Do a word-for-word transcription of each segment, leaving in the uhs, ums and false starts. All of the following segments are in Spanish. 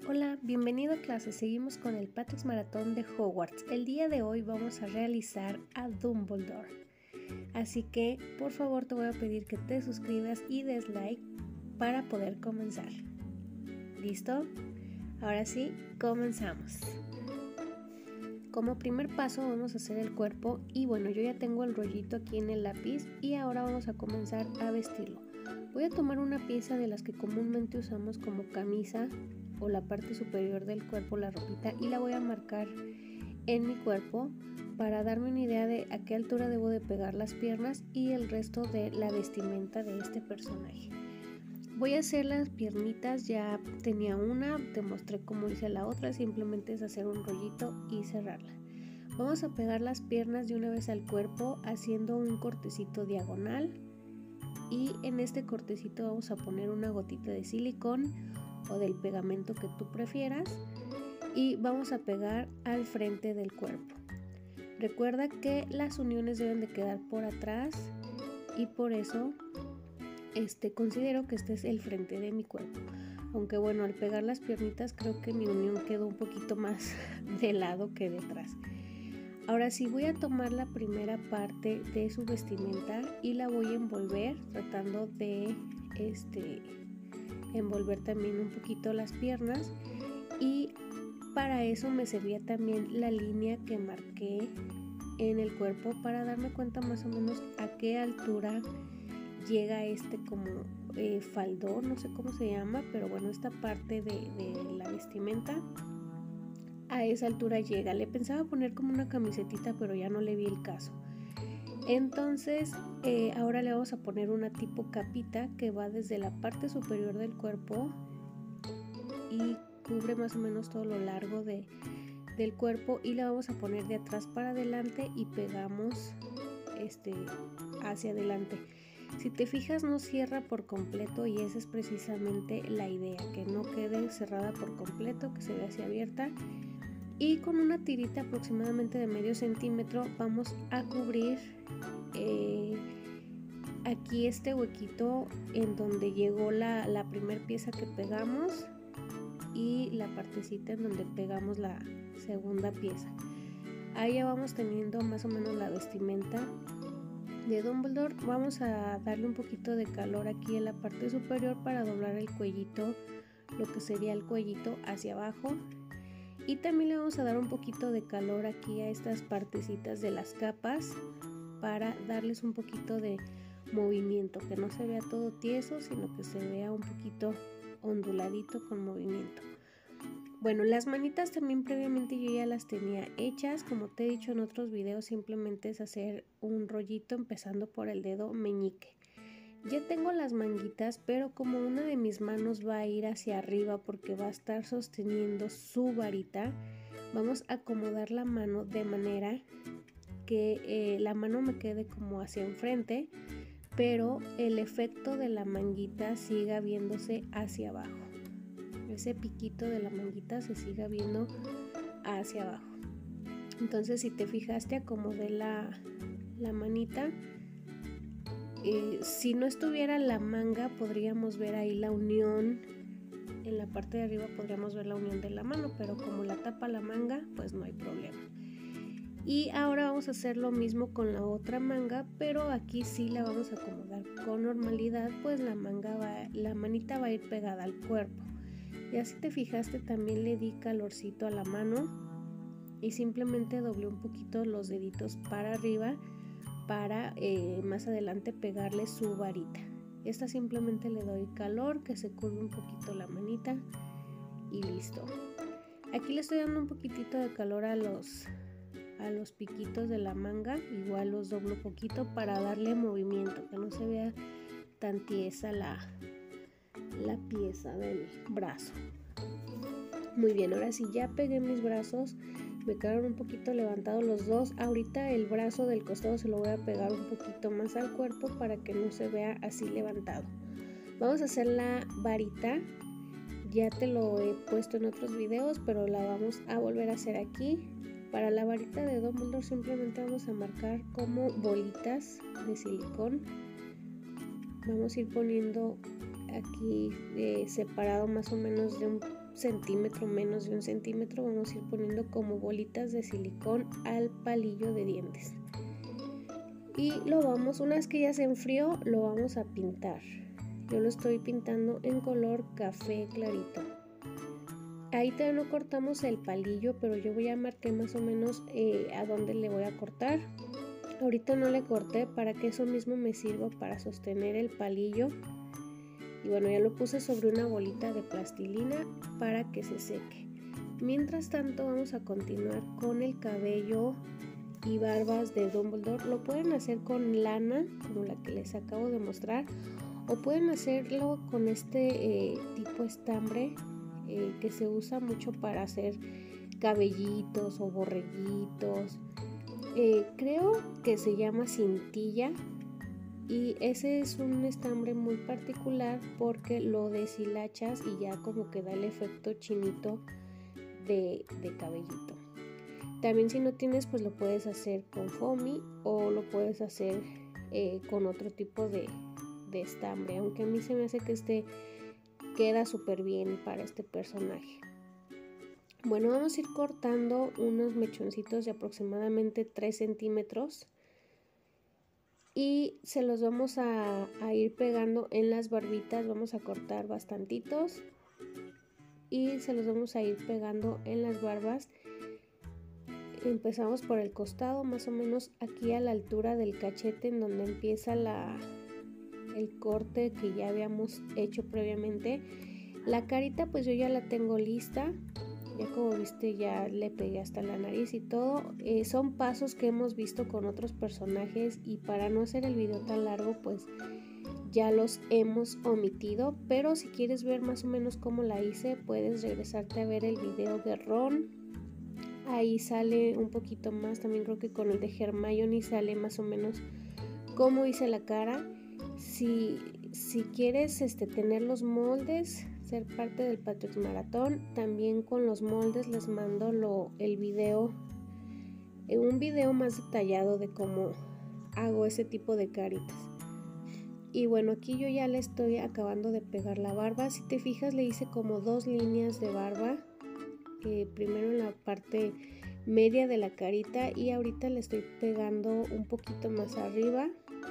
Hola, bienvenido a clase. Seguimos con el Patrick's Maratón de Hogwarts. El día de hoy vamos a realizar a Dumbledore. Así que, por favor, te voy a pedir que te suscribas y des like para poder comenzar. ¿Listo? Ahora sí, comenzamos. Como primer paso vamos a hacer el cuerpo y bueno, yo ya tengo el rollito aquí en el lápiz y ahora vamos a comenzar a vestirlo. Voy a tomar una pieza de las que comúnmente usamos como camisa o la parte superior del cuerpo, la ropita, y la voy a marcar en mi cuerpo para darme una idea de a qué altura debo de pegar las piernas y el resto de la vestimenta de este personaje. Voy a hacer las piernitas, ya tenía una, te mostré cómo hice la otra, simplemente es hacer un rollito y cerrarla. Vamos a pegar las piernas de una vez al cuerpo haciendo un cortecito diagonal y en este cortecito vamos a poner una gotita de silicón o del pegamento que tú prefieras y vamos a pegar al frente del cuerpo. Recuerda que las uniones deben de quedar por atrás y por eso este, considero que este es el frente de mi cuerpo. Aunque bueno, al pegar las piernitas creo que mi unión quedó un poquito más de lado que detrás. Ahora sí voy a tomar la primera parte de su vestimenta y la voy a envolver tratando de este, envolver también un poquito las piernas y para eso me servía también la línea que marqué en el cuerpo para darme cuenta más o menos a qué altura llega este como eh, faldón, no sé cómo se llama, pero bueno, esta parte de, de la vestimenta a esa altura llega. Le pensaba poner como una camisetita, pero ya no le vi el caso. Entonces eh, ahora le vamos a poner una tipo capita que va desde la parte superior del cuerpo y cubre más o menos todo lo largo de, del cuerpo y la vamos a poner de atrás para adelante y pegamos este, hacia adelante. Si te fijas, no cierra por completo y esa es precisamente la idea, que no quede cerrada por completo, que se vea así abierta. Y con una tirita aproximadamente de medio centímetro vamos a cubrir eh, aquí este huequito en donde llegó la, la primer pieza que pegamos y la partecita en donde pegamos la segunda pieza. Ahí ya vamos teniendo más o menos la vestimenta de Dumbledore. Vamos a darle un poquito de calor aquí en la parte superior para doblar el cuellito, lo que sería el cuellito hacia abajo. Y también le vamos a dar un poquito de calor aquí a estas partecitas de las capas para darles un poquito de movimiento, que no se vea todo tieso, sino que se vea un poquito onduladito con movimiento. Bueno, las manitas también previamente yo ya las tenía hechas, como te he dicho en otros videos, simplemente es hacer un rollito empezando por el dedo meñique. Ya tengo las manguitas, pero como una de mis manos va a ir hacia arriba porque va a estar sosteniendo su varita, vamos a acomodar la mano de manera que eh, la mano me quede como hacia enfrente, pero el efecto de la manguita siga viéndose hacia abajo. Ese piquito de la manguita se siga viendo hacia abajo. Entonces, si te fijaste, acomodé la, la manita. Eh, si no estuviera la manga, podríamos ver ahí la unión. En la parte de arriba podríamos ver la unión de la mano, pero como la tapa la manga, pues no hay problema. Y ahora vamos a hacer lo mismo con la otra manga, pero aquí sí la vamos a acomodar con normalidad, pues la manga va, la manita va a ir pegada al cuerpo. Ya si te fijaste, también le di calorcito a la mano y simplemente doblé un poquito los deditos para arriba para eh, más adelante pegarle su varita. Esta simplemente le doy calor, que se curve un poquito la manita y listo. Aquí le estoy dando un poquitito de calor a los, a los piquitos de la manga, igual los doblo poquito para darle movimiento, que no se vea tan tiesa la la pieza del brazo. Muy bien, ahora sí ya pegué mis brazos, me quedaron un poquito levantados los dos. Ahorita el brazo del costado se lo voy a pegar un poquito más al cuerpo para que no se vea así levantado. Vamos a hacer la varita, ya te lo he puesto en otros videos, pero la vamos a volver a hacer aquí. Para la varita de Dumbledore simplemente vamos a marcar como bolitas de silicón. Vamos a ir poniendo aquí eh, separado más o menos de un centímetro, menos de un centímetro, vamos a ir poniendo como bolitas de silicón al palillo de dientes. Y lo vamos, una vez que ya se enfrió, lo vamos a pintar. Yo lo estoy pintando en color café clarito. Ahí todavía no cortamos el palillo, pero yo voy a marcar más o menos eh, a dónde le voy a cortar. Ahorita no le corté para que eso mismo me sirva para sostener el palillo. Y bueno, ya lo puse sobre una bolita de plastilina para que se seque. Mientras tanto vamos a continuar con el cabello y barbas de Dumbledore. Lo pueden hacer con lana, como la que les acabo de mostrar, o pueden hacerlo con este eh, tipo estambre eh, que se usa mucho para hacer cabellitos o borreguitos. Eh, creo que se llama cintilla. Y ese es un estambre muy particular porque lo deshilachas y ya como que da el efecto chinito de, de cabellito. También si no tienes, pues lo puedes hacer con foamy o lo puedes hacer eh, con otro tipo de, de estambre. Aunque a mí se me hace que este queda súper bien para este personaje. Bueno, vamos a ir cortando unos mechoncitos de aproximadamente tres centímetros. Y se los vamos a, a ir pegando en las barbitas, vamos a cortar bastantitos y se los vamos a ir pegando en las barbas. Empezamos por el costado, más o menos aquí a la altura del cachete, en donde empieza la, el corte que ya habíamos hecho previamente. La carita pues yo ya la tengo lista. Ya como viste ya le pegué hasta la nariz y todo. Eh, son pasos que hemos visto con otros personajes y para no hacer el video tan largo pues ya los hemos omitido. Pero si quieres ver más o menos cómo la hice, puedes regresarte a ver el video de Ron. Ahí sale un poquito más, también creo que con el de Hermione sale más o menos cómo hice la cara. Si, si quieres este, tener los moldes, ser parte del Patriots Maratón, también con los moldes les mando lo, el video, eh, un video más detallado de cómo hago ese tipo de caritas. Y bueno, aquí yo ya le estoy acabando de pegar la barba. Si te fijas, le hice como dos líneas de barba, eh, primero en la parte media de la carita y ahorita le estoy pegando un poquito más arriba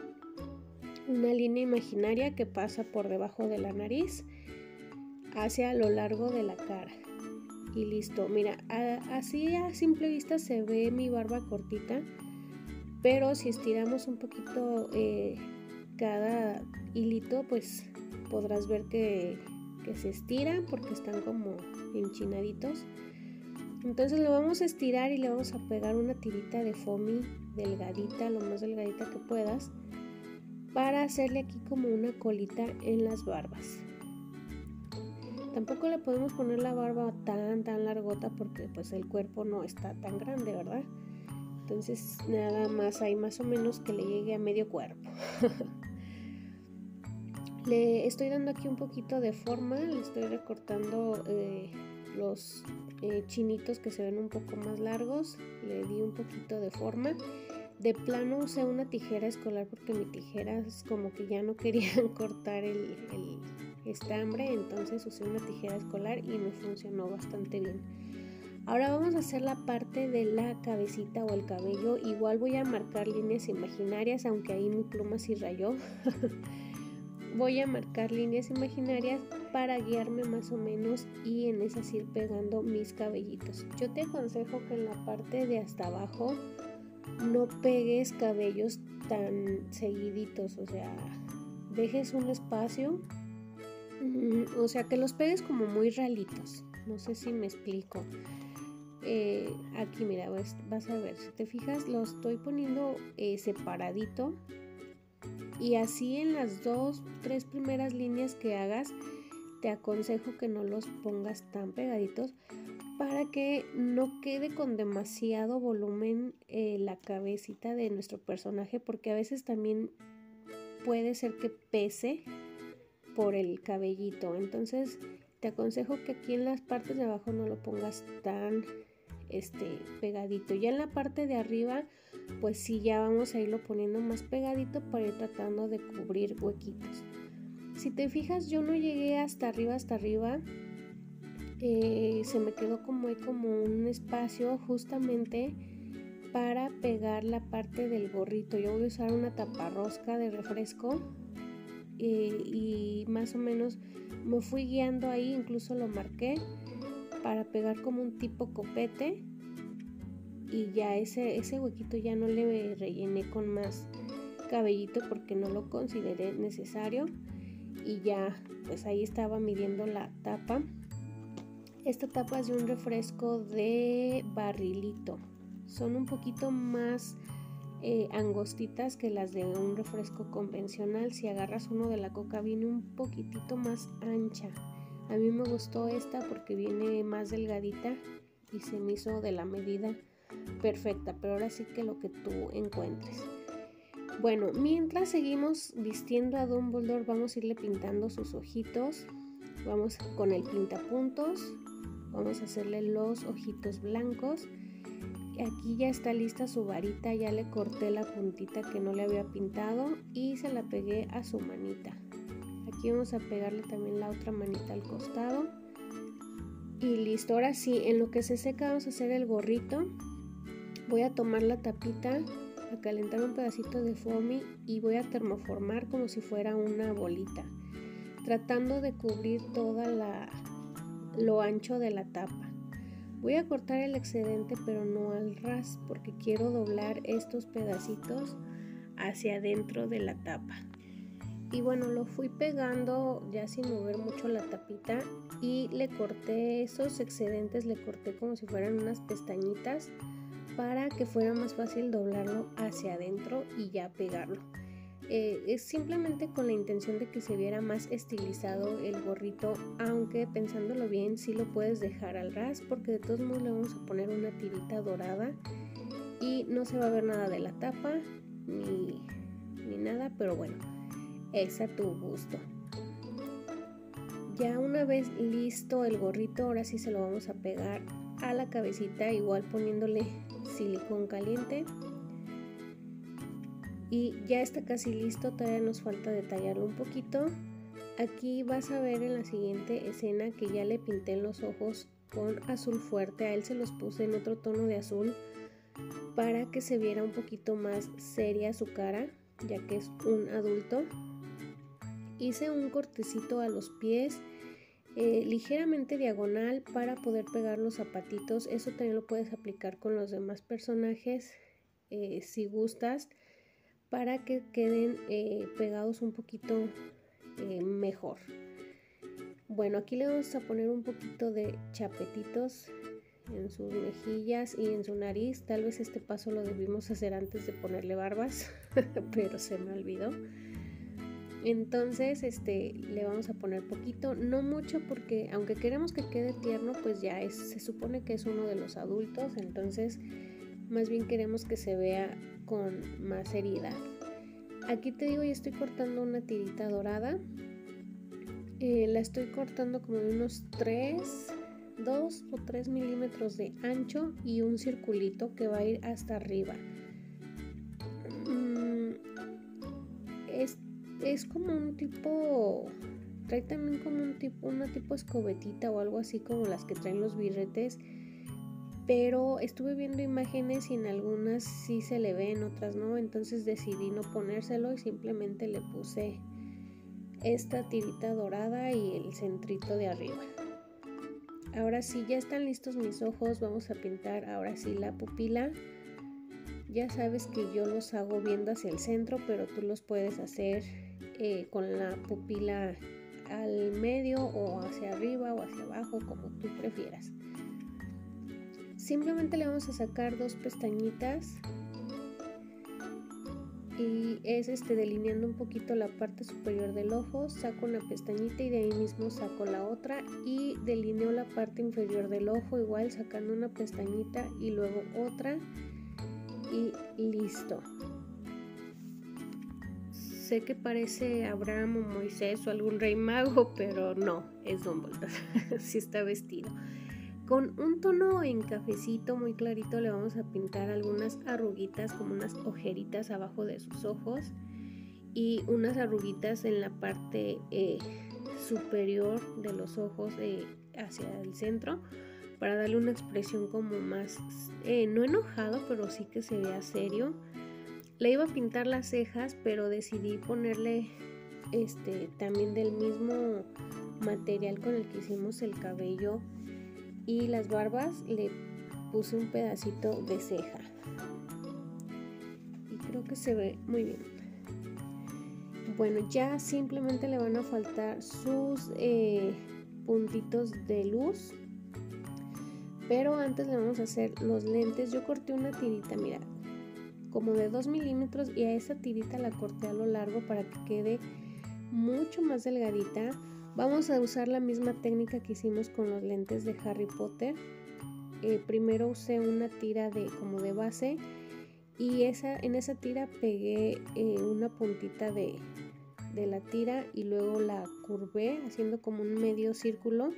una línea imaginaria que pasa por debajo de la nariz hacia lo largo de la cara. Y listo, mira, a, así a simple vista se ve mi barba cortita, pero si estiramos un poquito eh, cada hilito, pues podrás ver que, que se estira porque están como enchinaditos. Entonces lo vamos a estirar y le vamos a pegar una tirita de foamy delgadita, lo más delgadita que puedas, para hacerle aquí como una colita en las barbas. Tampoco le podemos poner la barba tan tan largota porque pues el cuerpo no está tan grande, ¿verdad? Entonces nada más hay más o menos que le llegue a medio cuerpo. Le estoy dando aquí un poquito de forma, le estoy recortando eh, los eh, chinitos que se ven un poco más largos, le di un poquito de forma. De plano usé una tijera escolar porque mi tijera es como que ya no querían cortar el, el estambre, entonces usé una tijera escolar y me funcionó bastante bien. Ahora vamos a hacer la parte de la cabecita o el cabello. Igual voy a marcar líneas imaginarias, aunque ahí mi pluma sí rayó. Voy a marcar líneas imaginarias para guiarme más o menos y en esas ir pegando mis cabellitos. Yo te aconsejo que en la parte de hasta abajo no pegues cabellos tan seguiditos, o sea, dejes un espacio, o sea, que los pegues como muy ralitos. No sé si me explico. Eh, aquí mira, vas, vas a ver, si te fijas lo estoy poniendo eh, separadito y así en las dos, tres primeras líneas que hagas te aconsejo que no los pongas tan pegaditos para que no quede con demasiado volumen eh, la cabecita de nuestro personaje, porque a veces también puede ser que pese por el cabellito. Entonces te aconsejo que aquí en las partes de abajo no lo pongas tan este, pegadito. Ya en la parte de arriba pues sí, ya vamos a irlo poniendo más pegadito para ir tratando de cubrir huequitos. Si te fijas, yo no llegué hasta arriba hasta arriba eh, se me quedó como, como un espacio justamente para pegar la parte del gorrito. Yo voy a usar una taparrosca de refresco eh, y más o menos me fui guiando ahí, incluso lo marqué para pegar como un tipo copete, y ya ese, ese huequito ya no le rellené con más cabellito porque no lo consideré necesario, y ya pues ahí estaba midiendo la tapa. Esta tapa es de un refresco de barrilito, son un poquito más eh, angostitas que las de un refresco convencional. Si agarras uno de la Coca viene un poquitito más ancha. A mí me gustó esta porque viene más delgadita y se me hizo de la medida perfecta, pero ahora sí que lo que tú encuentres. Bueno, mientras seguimos vistiendo a Dumbledore, vamos a irle pintando sus ojitos. Vamos con el pintapuntos, vamos a hacerle los ojitos blancos. Aquí ya está lista su varita, ya le corté la puntita que no le había pintado y se la pegué a su manita. Aquí vamos a pegarle también la otra manita al costado. Y listo, ahora sí, en lo que se seca vamos a hacer el gorrito. Voy a tomar la tapita, a calentar un pedacito de foamy y voy a termoformar como si fuera una bolita, tratando de cubrir toda la lo ancho de la tapa. Voy a cortar el excedente, pero no al ras, porque quiero doblar estos pedacitos hacia adentro de la tapa. Y bueno, lo fui pegando ya sin mover mucho la tapita y le corté esos excedentes, le corté como si fueran unas pestañitas para que fuera más fácil doblarlo hacia adentro y ya pegarlo. Eh, es simplemente con la intención de que se viera más estilizado el gorrito, aunque pensándolo bien sí lo puedes dejar al ras, porque de todos modos le vamos a poner una tirita dorada y no se va a ver nada de la tapa ni, ni nada, pero bueno, es a tu gusto. Ya una vez listo el gorrito, ahora sí se lo vamos a pegar a la cabecita, igual poniéndole silicón caliente. Y ya está casi listo, todavía nos falta detallarlo un poquito. Aquí vas a ver en la siguiente escena que ya le pinté los ojos con azul fuerte. A él se los puse en otro tono de azul para que se viera un poquito más seria su cara, ya que es un adulto. Hice un cortecito a los pies eh, ligeramente diagonal para poder pegar los zapatitos. Eso también lo puedes aplicar con los demás personajes eh, si gustas, para que queden eh, pegados un poquito eh, mejor. Bueno, aquí le vamos a poner un poquito de chapetitos en sus mejillas y en su nariz. Tal vez este paso lo debimos hacer antes de ponerle barbas, pero se me olvidó. Entonces este, le vamos a poner poquito, no mucho, porque aunque queremos que quede tierno, pues ya es, se supone que es uno de los adultos, entonces más bien queremos que se vea con más seriedad. Aquí te digo, ya estoy cortando una tirita dorada. Eh, la estoy cortando como de unos tres, dos o tres milímetros de ancho y un circulito que va a ir hasta arriba. Mm, es, es como un tipo, trae también como un tipo, una tipo escobetita o algo así como las que traen los birretes. Pero estuve viendo imágenes y en algunas sí se le ve, en otras no, entonces decidí no ponérselo y simplemente le puse esta tirita dorada y el centrito de arriba. Ahora sí, ya están listos mis ojos, vamos a pintar ahora sí la pupila. Ya sabes que yo los hago viendo hacia el centro, pero tú los puedes hacer eh, con la pupila al medio o hacia arriba o hacia abajo, como tú prefieras. Simplemente le vamos a sacar dos pestañitas y es este delineando un poquito la parte superior del ojo. Saco una pestañita y de ahí mismo saco la otra y delineo la parte inferior del ojo, igual sacando una pestañita y luego otra y listo. Sé que parece Abraham o Moisés o algún rey mago, pero no, es Dumbledore. Sí está vestido. Con un tono en cafecito muy clarito le vamos a pintar algunas arruguitas, como unas ojeritas abajo de sus ojos y unas arruguitas en la parte eh, superior de los ojos, eh, hacia el centro para darle una expresión como más, eh, no enojado, pero sí que se vea serio. Le iba a pintar las cejas, pero decidí ponerle este también del mismo material con el que hicimos el cabello y las barbas. Le puse un pedacito de ceja y creo que se ve muy bien. Bueno, ya simplemente le van a faltar sus eh, puntitos de luz, pero antes le vamos a hacer los lentes. Yo corté una tirita, mira, como de dos milímetros, y a esa tirita la corté a lo largo para que quede mucho más delgadita. Vamos a usar la misma técnica que hicimos con los lentes de Harry Potter. Eh, primero usé una tira de como de base y esa, en esa tira pegué eh, una puntita de, de la tira y luego la curvé haciendo como un medio círculo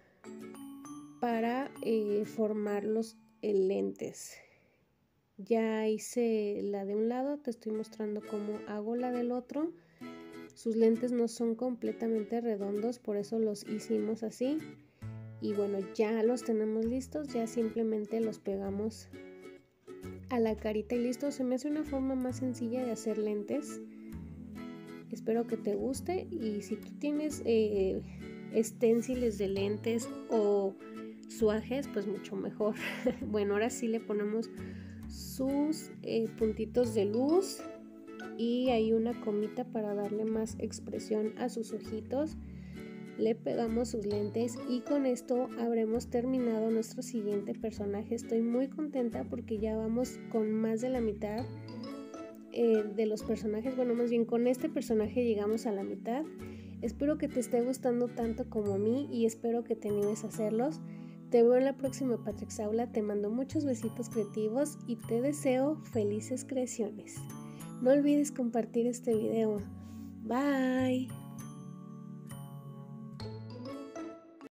para eh, formar los eh, lentes. Ya hice la de un lado, te estoy mostrando cómo hago la del otro. Sus lentes no son completamente redondos, por eso los hicimos así. Y bueno, ya los tenemos listos, ya simplemente los pegamos a la carita y listo. Se me hace una forma más sencilla de hacer lentes. Espero que te guste, y si tú tienes eh, esténciles de lentes o suajes, pues mucho mejor. Bueno, ahora sí le ponemos sus eh, puntitos de luz y hay una comita para darle más expresión a sus ojitos. Le pegamos sus lentes y con esto habremos terminado nuestro siguiente personaje. Estoy muy contenta porque ya vamos con más de la mitad eh, de los personajes. Bueno, más bien con este personaje llegamos a la mitad. Espero que te esté gustando tanto como a mí y espero que te animes a hacerlos. Te veo en la próxima Patrix Aula. Te mando muchos besitos creativos y te deseo felices creaciones. No olvides compartir este video. Bye.